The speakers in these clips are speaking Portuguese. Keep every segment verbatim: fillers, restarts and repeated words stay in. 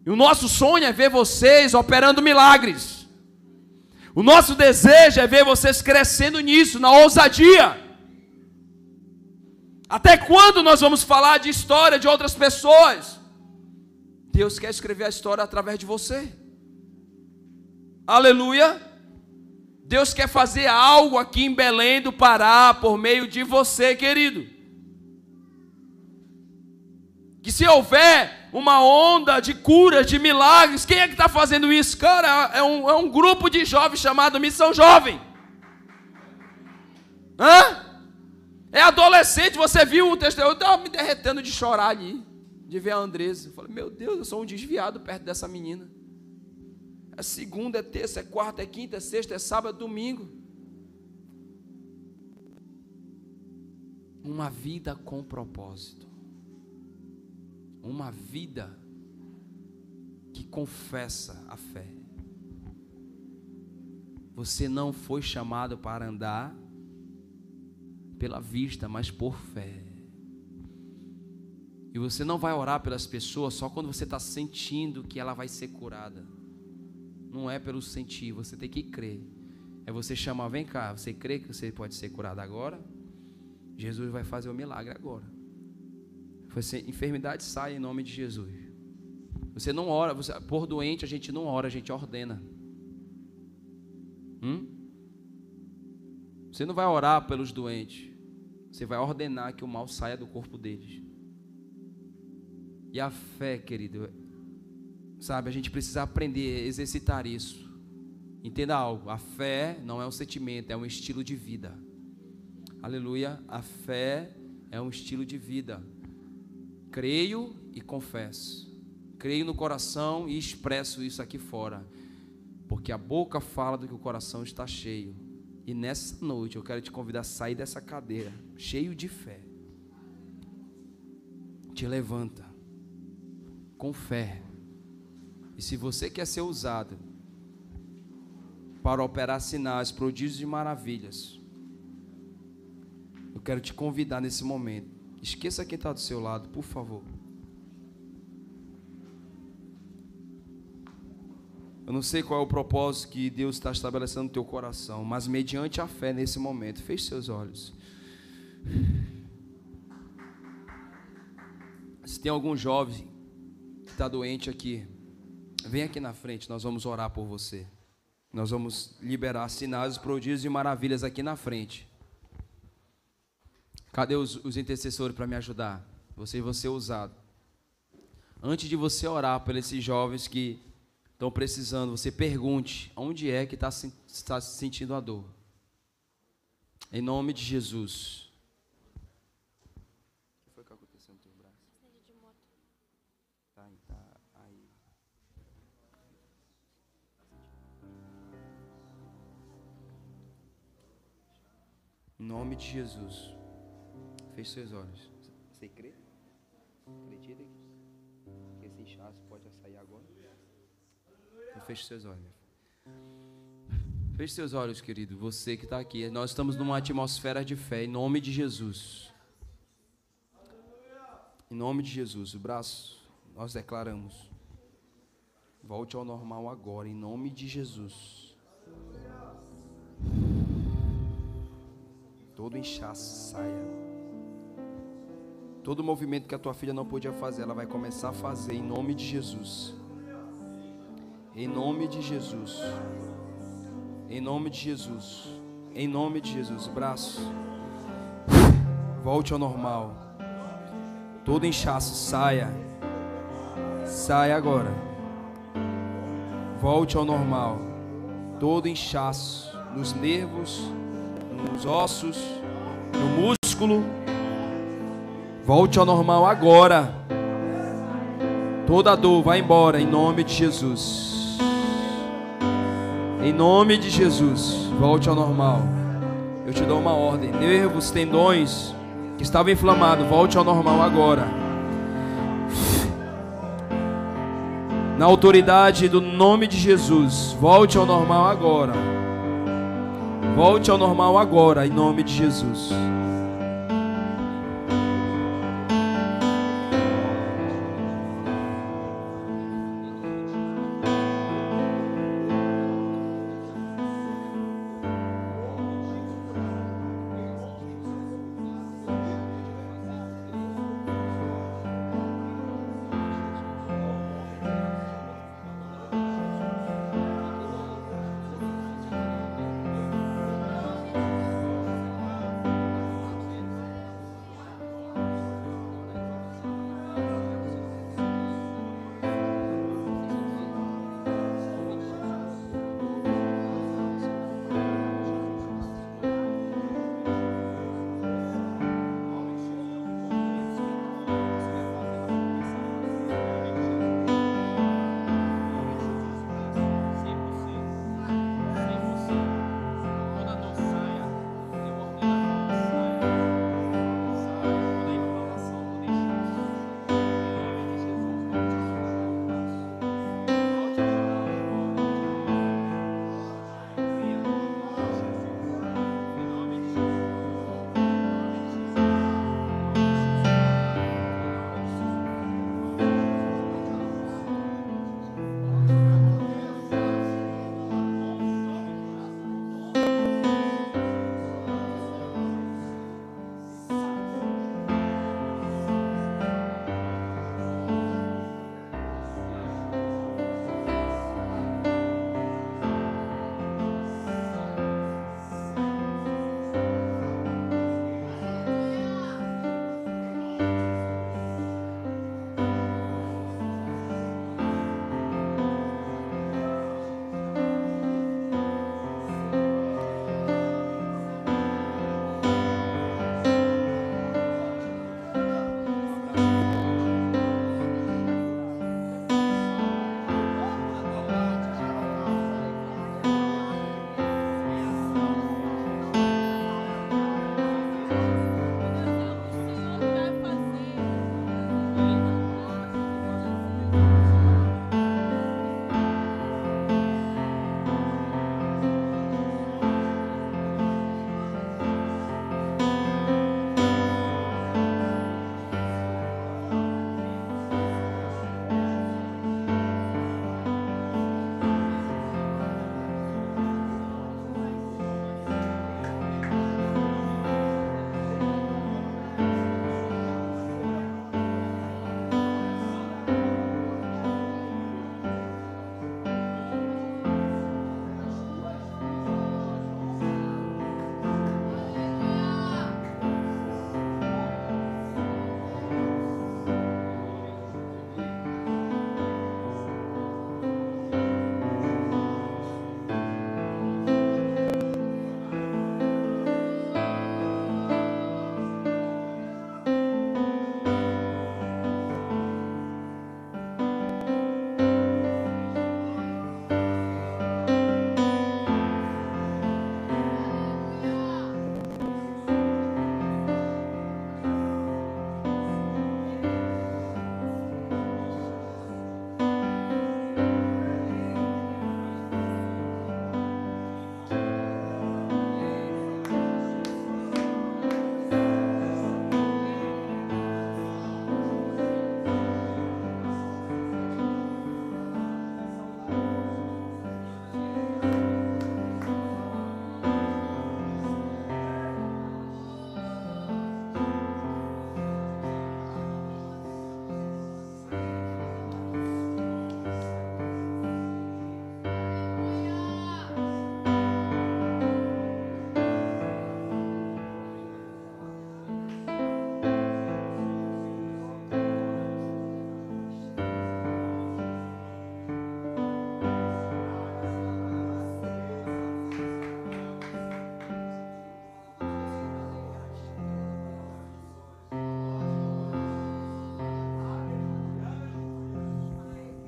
E o nosso sonho é ver vocês operando milagres. O nosso desejo é ver vocês crescendo nisso, na ousadia. Até quando nós vamos falar de história de outras pessoas? Deus quer escrever a história através de você. Aleluia. Deus quer fazer algo aqui em Belém do Pará por meio de você, querido. Que se houver uma onda de curas, de milagres, quem é que está fazendo isso? Cara, é um, é um grupo de jovens chamado Missão Jovem. Hã? É adolescente, você viu o texto? Eu estava me derretendo de chorar ali, de ver a Andresa. Eu falei, meu Deus, eu sou um desviado perto dessa menina. É segunda, é terça, é quarta, é quinta, é sexta, é sábado, é domingo. Uma vida com propósito. Uma vida que confessa a fé. Você não foi chamado para andar pela vista, mas por fé. E você não vai orar pelas pessoas só quando você está sentindo que ela vai ser curada. Não é pelo sentir, você tem que crer. É você chamar, vem cá, você crê que você pode ser curado agora? Jesus vai fazer o milagre agora. Você, enfermidade sai em nome de Jesus. Você não ora, você, por doente a gente não ora, a gente ordena. Hum? Você não vai orar pelos doentes, você vai ordenar que o mal saia do corpo deles. E a fé, querido, sabe, a gente precisa aprender a exercitar isso. Entenda algo, a fé não é um sentimento, é um estilo de vida. Aleluia, a fé é um estilo de vida. Creio e confesso. Creio no coração e expresso isso aqui fora. Porque a boca fala do que o coração está cheio. E nessa noite eu quero te convidar a sair dessa cadeira, cheio de fé. Te levanta, com fé. E se você quer ser usado para operar sinais, prodígios e maravilhas, eu quero te convidar nesse momento. Esqueça quem está do seu lado, por favor. Eu não sei qual é o propósito que Deus está estabelecendo no teu coração, mas mediante a fé nesse momento, feche seus olhos. Se tem algum jovem que está doente aqui, vem aqui na frente, nós vamos orar por você. Nós vamos liberar sinais, prodígios e maravilhas aqui na frente. Cadê os, os intercessores para me ajudar? Você vai ser usado. Antes de você orar por esses jovens que estão precisando, você pergunte onde é que está tá sentindo a dor. Em nome de Jesus. O que foi que aconteceu no teu braço? Tá, tá aí. Em nome de Jesus. Feche seus olhos. Você crê? Acredita que esse inchaço pode sair agora? Então feche seus olhos. Feche seus olhos, querido. Você que está aqui. Nós estamos numa atmosfera de fé. Em nome de Jesus. Em nome de Jesus. O braço, nós declaramos. Volte ao normal agora. Em nome de Jesus. Todo inchaço saia. Todo movimento que a tua filha não podia fazer, ela vai começar a fazer em nome de Jesus. Em nome de Jesus. Em nome de Jesus. Em nome de Jesus. Braço. Volte ao normal. Todo inchaço saia. Saia agora. Volte ao normal. Todo inchaço nos nervos, nos ossos, no músculo. Volte ao normal agora. Toda dor vai embora em nome de Jesus. Em nome de Jesus. Volte ao normal. Eu te dou uma ordem. Nervos, tendões que estavam inflamados, volte ao normal agora. Na autoridade do nome de Jesus, volte ao normal agora. Volte ao normal agora em nome de Jesus.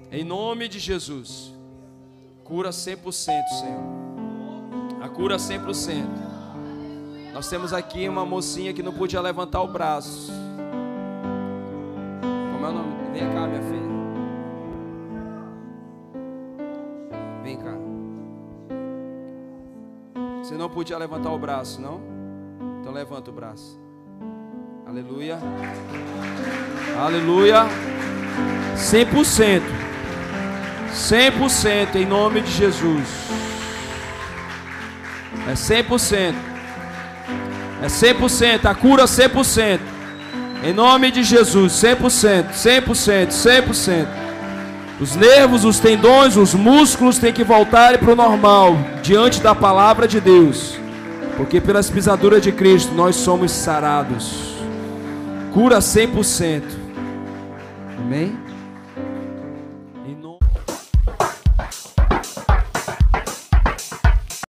Em nome de Jesus. Cura cem por cento, Senhor. A cura cem por cento. Nós temos aqui uma mocinha que não podia levantar o braço. Como é o nome? Vem cá, minha filha. Vem cá. Você não podia levantar o braço, não? Então levanta o braço. Aleluia. Aleluia. cem por cento. cem por cento em nome de Jesus. É cem por cento. É cem por cento. A cura cem por cento. Em nome de Jesus. cem por cento. cem por cento. cem por cento. Os nervos, os tendões, os músculos têm que voltar para o normal, diante da palavra de Deus. Porque pelas pisaduras de Cristo nós somos sarados. Cura cem por cento. Amém?